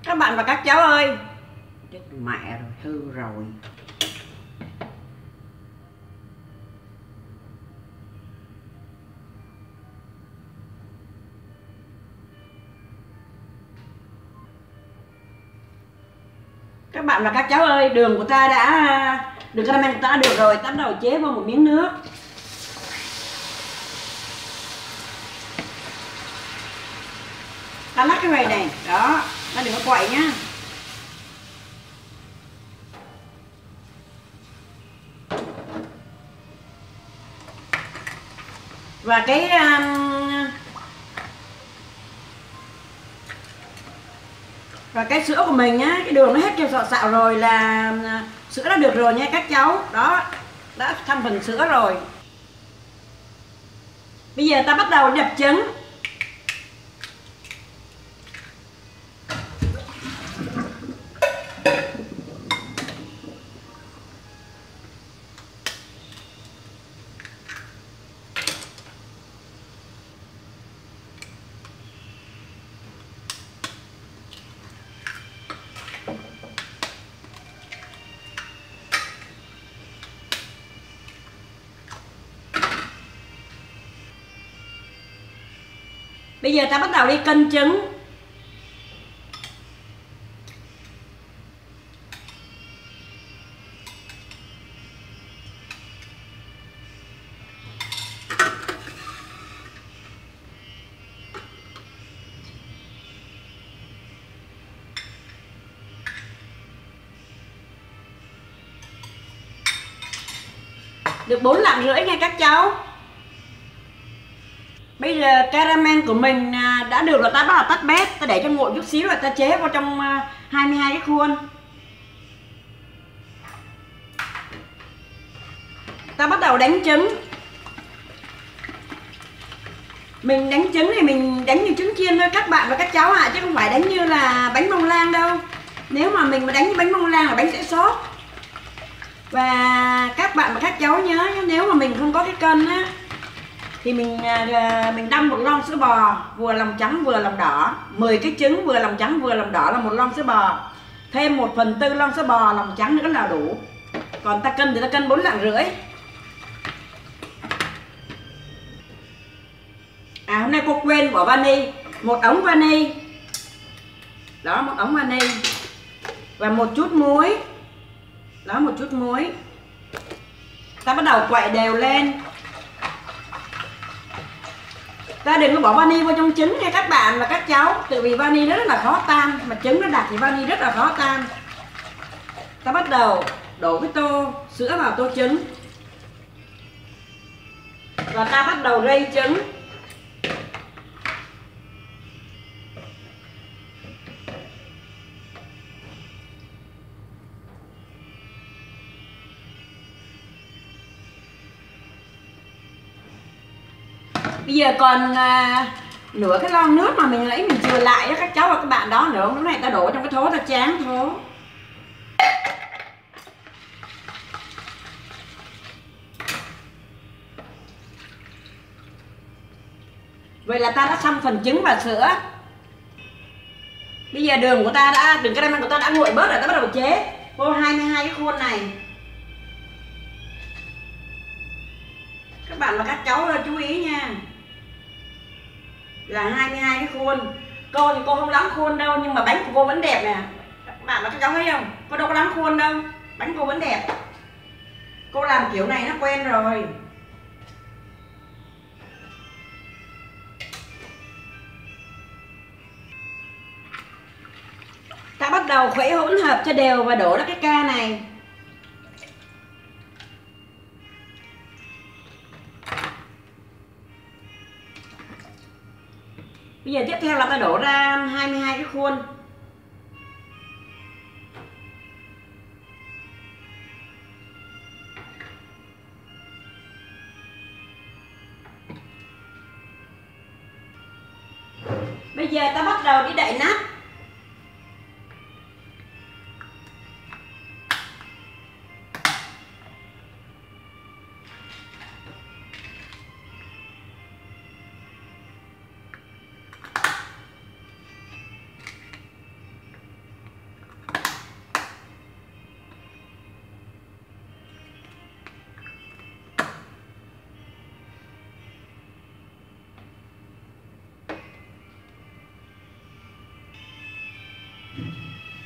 Các bạn và các cháu ơi, chết mẹ rồi, hư rồi. Các bạn và các cháu ơi, đường của ta đường caramel của ta đã được rồi. Ta bắt đầu chế vào một miếng nước. Ta lắc cái này này, đó, ta đừng có quậy nhá. Và cái sữa của mình nhá, cái đường nó hết cho sọ xạo rồi là sữa đã được rồi nha các cháu. Đó, đã thành phần sữa rồi. Bây giờ ta bắt đầu đập trứng. Bây giờ ta bắt đầu đi cân trứng. Được 4 lạng rưỡi nha các cháu. Bây giờ caramel của mình đã được rồi, ta bắt đầu tắt bếp, ta để cho nguội chút xíu rồi ta chế vào trong 22 cái khuôn. Ta bắt đầu đánh trứng. Mình đánh trứng thì mình đánh như trứng chiên thôi các bạn và các cháu ạ, chứ không phải đánh như là bánh bông lan đâu. Nếu mà mình mà đánh như bánh bông lan là bánh sẽ xốp. Và các bạn và các cháu nhớ, nếu mà mình không có cái cân á thì mình đâm một lon sữa bò vừa lòng trắng vừa lòng đỏ, 10 cái trứng vừa lòng trắng vừa lòng đỏ là một lon sữa bò, thêm 1/4 lon sữa bò lòng trắng nữa là đủ. Còn ta cân thì ta cân 4 lạng rưỡi. Hôm nay cô quên bỏ vani, một ống vani. Đó, một ống vani và một chút muối. Đó, một chút muối. Ta bắt đầu quậy đều lên. Ta đừng có bỏ vani vô trong trứng nha các bạn và các cháu, tại vì vani rất là khó tan, mà trứng nó đặc thì vani rất là khó tan. Ta bắt đầu đổ cái tô sữa vào tô trứng và ta bắt đầu rây trứng. Bây giờ còn nửa cái lon nước mà mình lấy mình chừa lại đó các cháu và các bạn đó nữa. Lúc này ta đổ trong cái thố, ta tráng thố. Vậy là ta đã xong phần trứng và sữa. Bây giờ đường caramel của ta đã nguội bớt rồi, ta bắt đầu chế vô 22 cái khuôn này. Các bạn và các cháu chú ý nha, là 22 cái khuôn. Cô thì cô không lắm khuôn đâu, nhưng mà bánh của cô vẫn đẹp nè. Các bạn và các cháu thấy không? Cô đâu có lắm khuôn đâu, bánh cô vẫn đẹp. Cô làm kiểu này nó quen rồi. Ta bắt đầu khuấy hỗn hợp cho đều và đổ ra cái ca này. Bây giờ tiếp theo là ta đổ ra 22 cái khuôn. Bây giờ ta bắt đầu đi đậy nắp.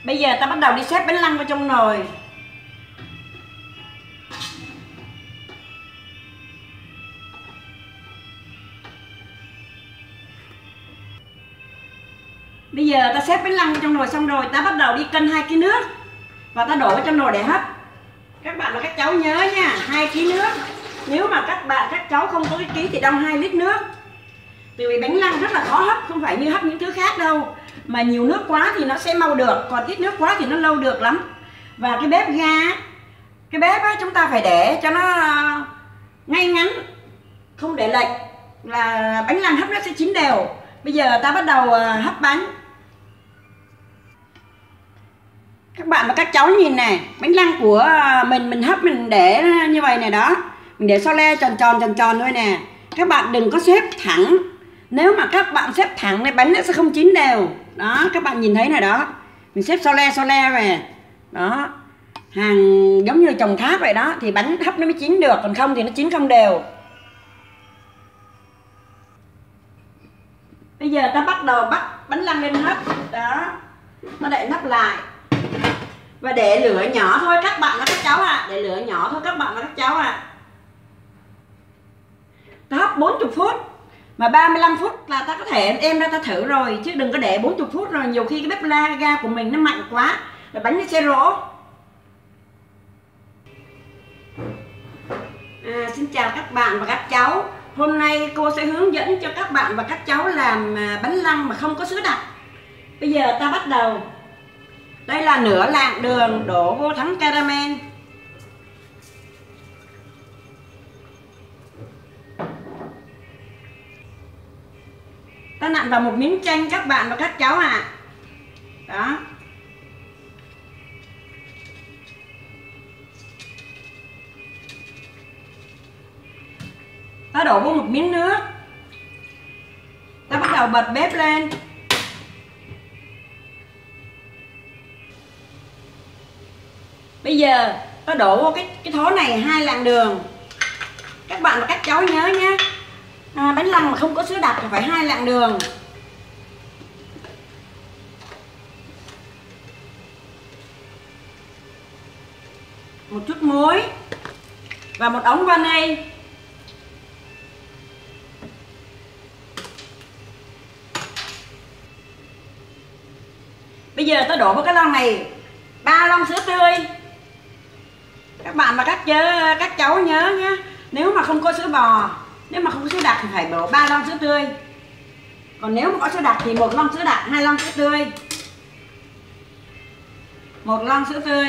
Bây giờ ta bắt đầu đi xếp bánh lăng vào trong nồi. Bây giờ ta xếp bánh lăng vào trong nồi xong rồi, ta bắt đầu đi cân 2 kg nước và ta đổ vào trong nồi để hấp. Các bạn và các cháu nhớ nha, 2 kg nước. Nếu mà các cháu không có cái ký thì đong 2 lít nước. Tại vì bánh lăng rất là khó hấp, không phải như hấp những thứ khác đâu. Mà nhiều nước quá thì nó sẽ mau được, còn ít nước quá thì nó lâu được lắm. Và cái bếp ga, cái bếp á, chúng ta phải để cho nó ngay ngắn, không để lệch, là bánh lăng hấp nó sẽ chín đều. Bây giờ ta bắt đầu hấp bánh. Các bạn và các cháu nhìn này, bánh lăng của mình hấp mình để như vậy này đó. Mình để so le tròn tròn thôi nè. Các bạn đừng có xếp thẳng. Nếu mà các bạn xếp thẳng thì bánh nó sẽ không chín đều. Đó, các bạn nhìn thấy này đó. Mình xếp so le về. Đó. Hàng giống như chồng tháp vậy đó thì bánh hấp nó mới chín được, còn không thì nó chín không đều. Bây giờ ta bắt đầu bắt bánh lăng lên hấp. Đó. Nó đậy nắp lại. Và để lửa nhỏ thôi các bạn và các cháu ạ. Để lửa nhỏ thôi các bạn và các cháu ạ. Ta hấp 40 phút. Mà 35 phút là ta có thể đem ra ta thử rồi. Chứ đừng có để 40 phút rồi. Nhiều khi cái bếp ga của mình nó mạnh quá, rồi bánh nó sẽ rỗ. Xin chào các bạn và các cháu. Hôm nay cô sẽ hướng dẫn cho các bạn và các cháu làm bánh lăng mà không có sữa đặc. Bây giờ ta bắt đầu. Đây là nửa lạng đường đổ vô thắng caramel. Ta nặn vào một miếng chanh các bạn và các cháu ạ. Đó. Ta đổ vô một miếng nước. Ta bắt đầu bật bếp lên. Bây giờ ta đổ vô cái thố này 2 lạng đường. Các bạn và các cháu nhớ nhé, bánh lăng mà không có sữa đặc thì phải 2 lạng đường. Một chút muối và một ống vani. Bây giờ ta đổ vào cái lon này 3 lon sữa tươi. Các bạn và các cháu nhớ nhé, nếu mà không có sữa bò, nếu mà không có sữa đặc thì phải đổ 3 lon sữa tươi. Còn nếu mà có sữa đặc thì 1 lon sữa đặc, 2 lon sữa tươi. 1 lon sữa tươi.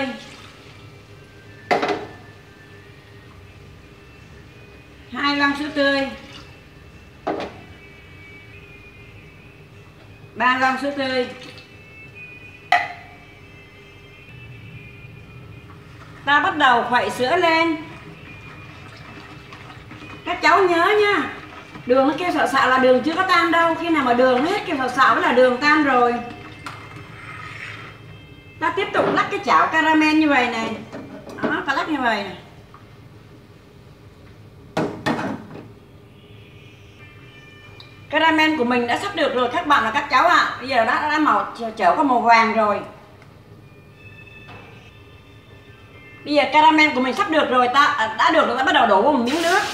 2 lon sữa tươi. 3 lon sữa tươi. Ta bắt đầu khuấy sữa lên. Các cháu nhớ nha, đường nó kêu sạo sạo là đường chưa có tan đâu. Khi nào mà đường hết kêu sạo sạo là đường tan rồi. Ta tiếp tục lắc cái chảo caramel như vậy này. Đó, ta lắc như vậy này. Caramel của mình đã sắp được rồi các bạn và các cháu ạ. Bây giờ đã màu trở có màu vàng rồi. Bây giờ caramel của mình sắp được rồi, ta đã được rồi, ta bắt đầu đổ vào một miếng nước.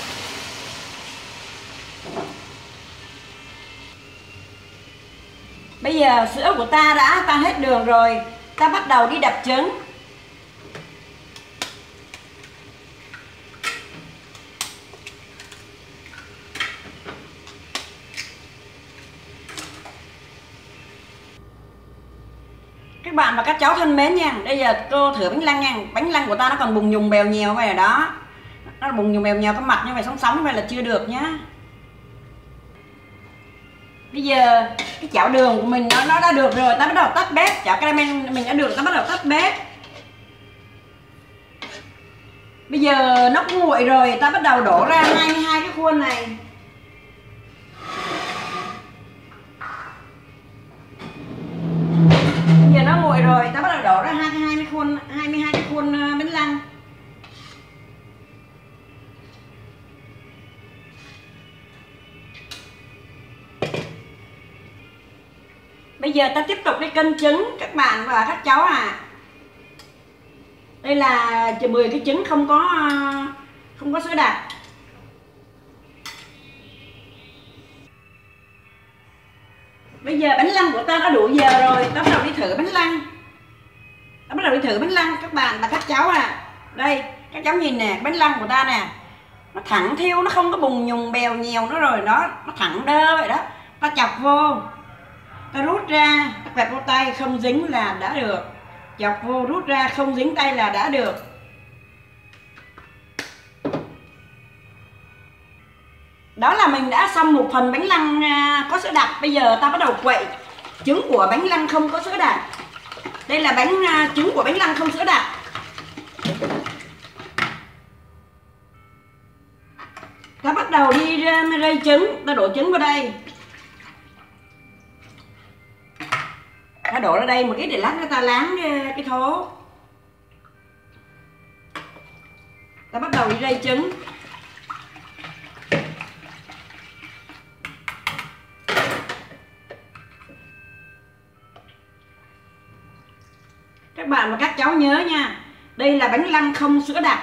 Bây giờ sữa của ta đã tan hết đường rồi, ta bắt đầu đi đập trứng. Các bạn và các cháu thân mến nha, bây giờ cô thử bánh lăng nha. Bánh lăng của ta nó còn bùng nhùng bèo nhèo vậy đó. Nó bùng nhùng bèo nhèo cái mặt như vậy, sóng sóng như vậy là chưa được nhá. Bây giờ cái chảo đường của mình nó đã được rồi, ta bắt đầu tắt bếp. Chảo caramel mình đã được, ta bắt đầu tắt bếp. Bây giờ nó cũng nguội rồi, ta bắt đầu đổ ra 22 cái khuôn này. Bây giờ nó nguội rồi, ta bắt đầu đổ ra 22 cái khuôn bánh lăng. Bây giờ ta tiếp tục đi cân trứng các bạn và các cháu à. Đây là 10 cái trứng không có sữa đặc. Bây giờ bánh lăng của ta đã đủ giờ rồi, ta bắt đầu đi thử bánh lăng. Ta bắt đầu đi thử bánh lăng các bạn và các cháu à. Đây, các cháu nhìn nè, bánh lăng của ta nè. Nó thẳng thiêu, nó không có bùng nhùng bèo nhiều nữa rồi đó, nó thẳng đơ vậy đó. Ta chọc vô, ta rút ra, ta quẹt vô tay không dính là đã được. Chọc vô rút ra không dính tay là đã được. Đó là mình đã xong một phần bánh lăng có sữa đặc. Bây giờ ta bắt đầu quậy trứng của bánh lăng không có sữa đặc. Đây là trứng của bánh lăng không sữa đặc. Ta bắt đầu đi rây trứng, ta đổ trứng vào đây. Ta đổ ra đây một ít để lát nữa ta láng cái thố. Ta bắt đầu đi rây trứng. Các bạn và các cháu nhớ nha, đây là bánh lăng không sữa đặc.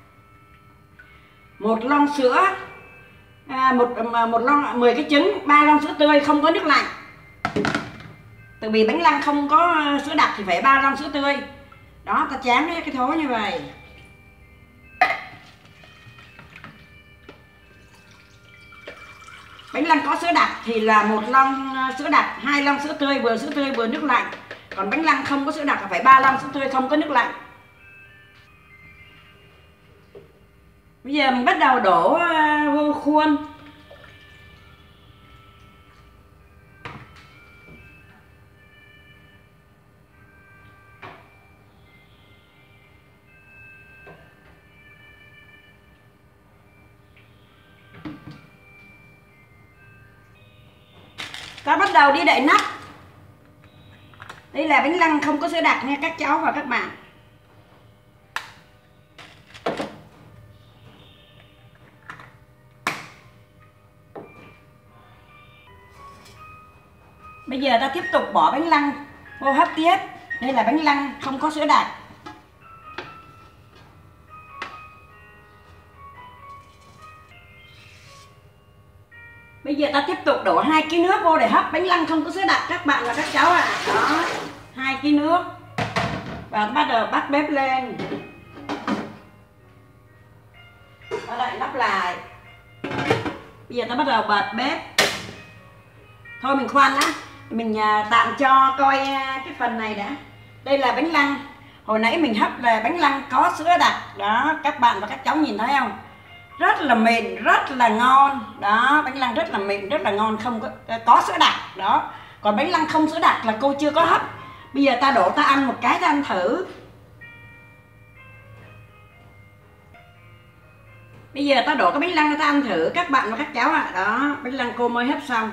Một lon sữa, một lon 10 cái trứng, 3 lon sữa tươi không có nước lạnh. Tại vì bánh lăng không có sữa đặc thì phải 3 lon sữa tươi. Đó, ta chán cái thố như vậy. Bánh lăng có sữa đặc thì là 1 lon sữa đặc, 2 lon sữa tươi vừa nước lạnh. Còn bánh lăng không có sữa đặc là phải 3 lon sữa tươi không có nước lạnh. Bây giờ mình bắt đầu đổ vô khuôn. Ta bắt đầu đi đậy nắp. Đây là bánh lăng không có sữa đặc nha các cháu và các bạn. Bây giờ ta tiếp tục bỏ bánh lăng vô hấp tiếp. Đây là bánh lăng không có sữa đặc. Bây giờ ta tiếp tục đổ 2 kg nước vô để hấp bánh lăng không có sữa đặc các bạn và các cháu ạ. Đó, 2 kg nước. Và bắt đầu bắt bếp lên. Ta lại lắp lại. Bây giờ ta bắt đầu bật bếp. Thôi mình khoan đã. Mình tạm cho coi cái phần này đã. Đây là bánh lăng. Hồi nãy mình hấp là bánh lăng có sữa đặc. Đó, các bạn và các cháu nhìn thấy không? Rất là mịn, rất là ngon. Đó, bánh lăng rất là mịn, rất là ngon, không có sữa đặc. Đó. Còn bánh lăng không sữa đặc là cô chưa có hấp. Bây giờ ta đổ ta ăn một cái, ta ăn thử. Bây giờ ta đổ cái bánh lăng ta ăn thử các bạn và các cháu ạ. Đó, bánh lăng cô mới hấp xong.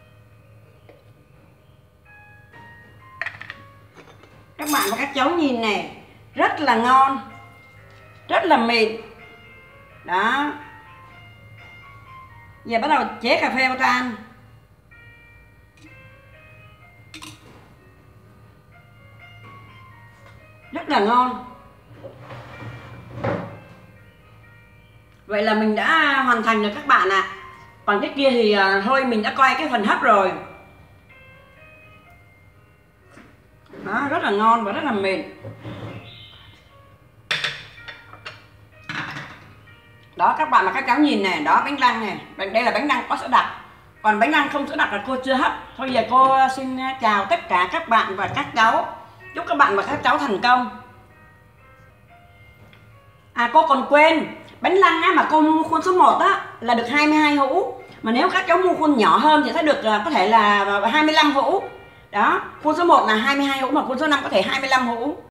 Các bạn và các cháu nhìn nè, rất là ngon, rất là mịn. Đó. Giờ bắt đầu chế cà phê vào ta ăn. Rất là ngon. Vậy là mình đã hoàn thành được các bạn ạ. Còn cái kia thì thôi mình đã coi cái phần hấp rồi. Đó, rất là ngon và rất là mịn. Đó, các bạn và các cháu nhìn này, đó bánh lăng này, đây là bánh lăng có sữa đặc. Còn bánh lăng không sữa đặc là cô chưa hấp. Thôi giờ cô xin chào tất cả các bạn và các cháu. Chúc các bạn và các cháu thành công. À, cô còn quên, bánh lăng á, mà cô mua khuôn số 1 á là được 22 hũ. Mà nếu các cháu mua khuôn nhỏ hơn thì sẽ được có thể là 25 hũ. Đó, khuôn số 1 là 22 hũ mà khuôn số 5 có thể 25 hũ.